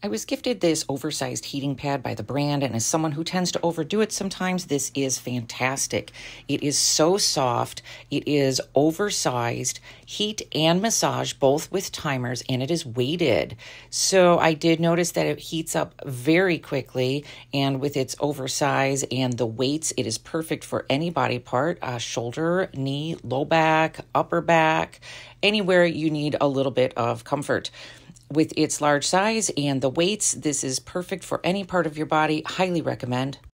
I was gifted this oversized heating pad by the brand, and as someone who tends to overdo it sometimes, this is fantastic. It is so soft. It is oversized, heat and massage, both with timers, and it is weighted. So I did notice that it heats up very quickly, and with its oversize and the weights, it is perfect for any body part, shoulder, knee, low back, upper back, anywhere you need a little bit of comfort. With its large size and the weights, this is perfect for any part of your body. Highly recommend.